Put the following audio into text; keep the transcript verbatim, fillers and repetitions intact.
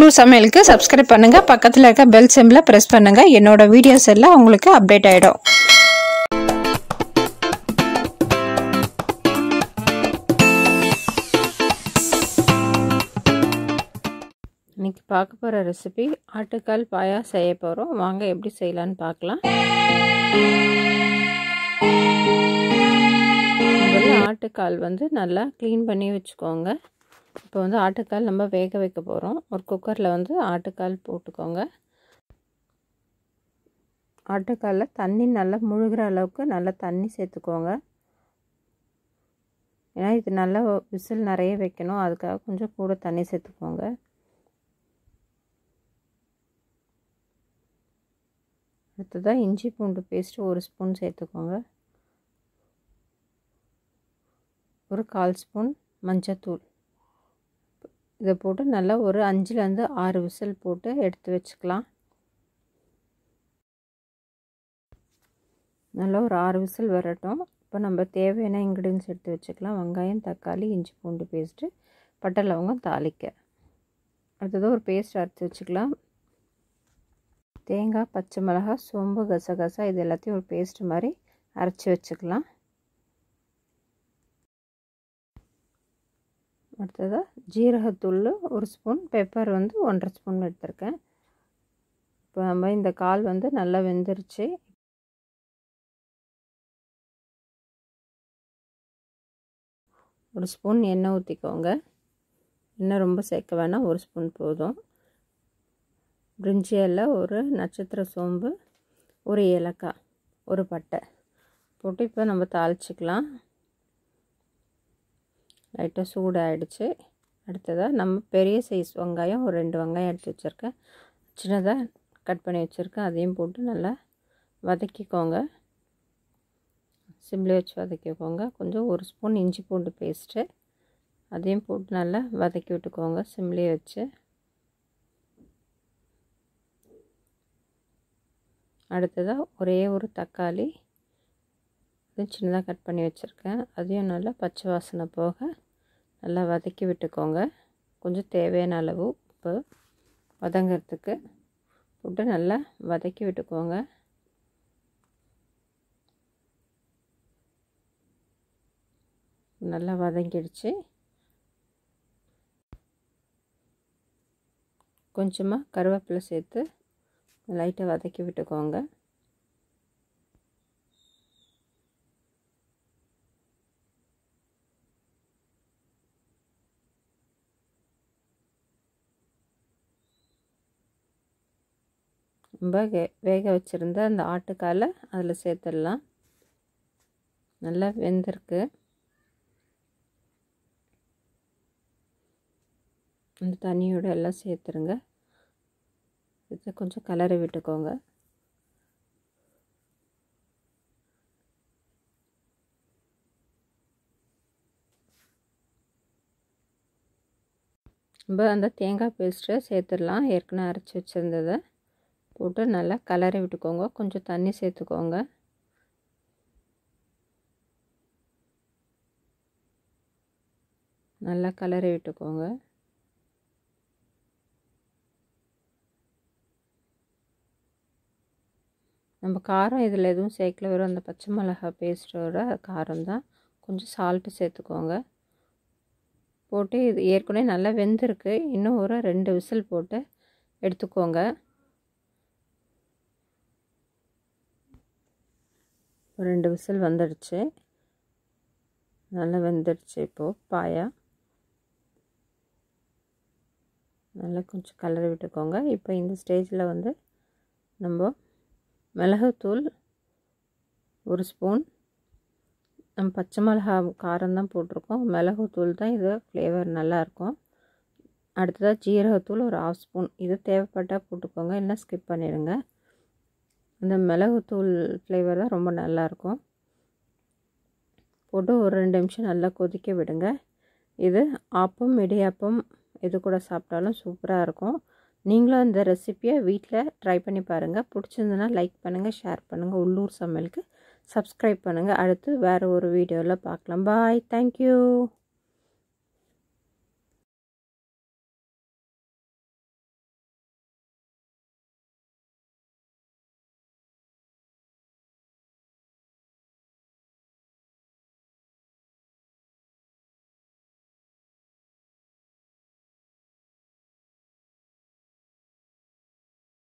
உள்ளூர் சமையலுக்கு சப்ஸ்கிரைப் பண்ணுங்க, பக்கத்துல இருக்க பெல் சிம்பலை பிரஸ் பண்ணுங்க. என்னோட வீடியோஸ் எல்லாம் உங்களுக்கு அப்டேட் ஆயிடும். இன்னைக்கு பார்க்க போற ரெசிபி ஆட்டுக்கால் பாயா செய்ய போறோம். வாங்க எப்படி செய்யலாம்னு பார்க்கலாம். முதல்ல ஆட்டுக்கால் வந்து நல்லா க்ளீன் பண்ணி வச்சுக்கோங்க. இப்போ வந்து ஆட்டுக்கால் நம்ம வேக வைக்க போகிறோம். ஒரு குக்கரில் வந்து ஆட்டுக்கால் போட்டுக்கோங்க. ஆட்டுக்காலில் தண்ணி நல்லா முழுகிற அளவுக்கு நல்லா தண்ணி சேர்த்துக்கோங்க. ஏன்னா இது நல்லா விசில் நிறைய வைக்கணும், அதுக்காக கொஞ்சம் கூட தண்ணி சேர்த்துக்கோங்க. அடுத்ததாக இஞ்சி பூண்டு பேஸ்ட்டு ஒரு ஸ்பூன் சேர்த்துக்கோங்க. ஒரு கால் ஸ்பூன் மஞ்சத்தூள் இதை போட்டு நல்லா ஒரு அஞ்சுலேருந்து ஆறு விசில் போட்டு எடுத்து வச்சுக்கலாம். நல்லா ஒரு ஆறு விசில் வரட்டும். இப்போ நம்ம தேவையான இன்க்ரீடியன்ஸ் எடுத்து வச்சுக்கலாம். வெங்காயம், தக்காளி, இஞ்சி பூண்டு பேஸ்ட்டு, பட்டை லவங்கம் தாளிக்க. அடுத்தது ஒரு பேஸ்ட் அரைச்சி வச்சுக்கலாம். தேங்காய், பச்சை மிளகாய், சோம்பு, கசகசா இது எல்லாத்தையும் ஒரு பேஸ்ட் மாதிரி அரைச்சி வச்சுக்கலாம். அடுத்ததாக ஜீரகத்தூள் ஒரு ஸ்பூன், பெப்பர் வந்து ஒன்றரை ஸ்பூன் எடுத்திருக்கேன். இப்போ நம்ம இந்த கால் வந்து நல்லா வெந்துருச்சு. ஒரு ஸ்பூன் எண்ணெய் ஊற்றிக்கோங்க. எண்ணெய் ரொம்ப சேர்க்க வேணாம், ஒரு ஸ்பூன் போதும். பிரிஞ்சி இலை, ஒரு நட்சத்திர சோம்பு, ஒரு ஏலக்காய், ஒரு பட்டை போட்டு இப்போ நம்ம தாளிச்சிக்கலாம். லைட்டாக சூடாகிடுச்சு. அடுத்ததாக நம்ம பெரிய சைஸ் வெங்காயம் ஒரு ரெண்டு வெங்காயம் எடுத்து வச்சுருக்கேன், சின்னதாக கட் பண்ணி வச்சுருக்கேன். அதையும் போட்டு நல்லா வதக்கிக்கோங்க. சிம்மில் வச்சு வதக்கிக்கோங்க. கொஞ்சம் ஒரு ஸ்பூன் இஞ்சி பூண்டு பேஸ்ட்டு அதையும் போட்டு நல்லா வதக்கி விட்டுக்கோங்க சிம்மிலே வச்சு. அடுத்ததாக ஒரே ஒரு தக்காளி அதையும் சின்னதாக கட் பண்ணி வச்சுருக்கேன். அதையும் நல்லா பச்சை வாசனை போக நல்லா வதக்கி விட்டுக்கோங்க. கொஞ்சம் தேவையான அளவு உப்பு வதங்கிறதுக்கு போட்டு நல்லா வதக்கி விட்டுக்கோங்க. நல்லா வதங்கிடுச்சு. கொஞ்சமாக கருவேப்பிலை சேர்த்து லைட்டாக வதக்கி விட்டுக்கோங்க. ரொம்ப வேக வச்சுருந்த அந்த ஆட்டுக்காலை அதில் சேர்த்துடலாம். நல்லா வெந்திருக்கு. அந்த தண்ணியோடு எல்லாம் சேர்த்துருங்க. இதை கொஞ்சம் கலரி விட்டுக்கோங்க. நம்ம அந்த தேங்காய் பேஸ்ட்டை சேர்த்துடலாம். ஏற்கனவே அரைச்சி வச்சுருந்ததை போட்டு நல்லா கலரி விட்டுக்கோங்க. கொஞ்சம் தண்ணி சேர்த்துக்கோங்க. நல்லா கலரி விட்டுக்கோங்க. நம்ம காரம் இதில் எதுவும் சேர்க்கல, வெறும் அந்த பச்சை மிளகாய் பேஸ்ட்டோட காரம் தான். கொஞ்சம் சால்ட்டு சேர்த்துக்கோங்க. போட்டு இது ஏற்கனவே நல்லா வெந்திருக்கு. இன்னும் ஒரு ரெண்டு விசில் போட்டு எடுத்துக்கோங்க. ரெண்டு விசில் வந்துடுச்சு. நல்லா வெந்துடுச்சு. இப்போது பாயா நல்லா கொஞ்சம் கலரி விட்டுக்கோங்க. இப்போ இந்த ஸ்டேஜில் வந்து நம்ம மிளகுத்தூள் ஒரு ஸ்பூன், நம்ம பச்சை மிளகா காரம் தான் போட்டிருக்கோம், மிளகுத்தூள் தான் இது ஃப்ளேவர் நல்லாயிருக்கும். அடுத்ததாக ஜீரகத்தூள் ஒரு ஆஃப் ஸ்பூன், இது தேவைப்பட்டால் போட்டுக்கோங்க, இல்லைனா ஸ்கிப் பண்ணிடுங்க. அந்த மிளகுத்தூள் ஃப்ளேவர் தான் ரொம்ப நல்லாயிருக்கும். போட்டு ஒரு ரெண்டு நிமிஷம் நல்லா கொதிக்க விடுங்க. இது ஆப்பம், இடியாப்பம் எது கூட சாப்பிட்டாலும் சூப்பராக இருக்கும். நீங்களும் இந்த ரெசிப்பியை வீட்டில் ட்ரை பண்ணி பாருங்கள். பிடிச்சிருந்ததுன்னா லைக் பண்ணுங்கள், ஷேர் பண்ணுங்கள். உள்ளூர் சமையலுக்கு சப்ஸ்கிரைப் பண்ணுங்கள். அடுத்து வேறு ஒரு வீடியோவில் பார்க்கலாம். Bye, thank you.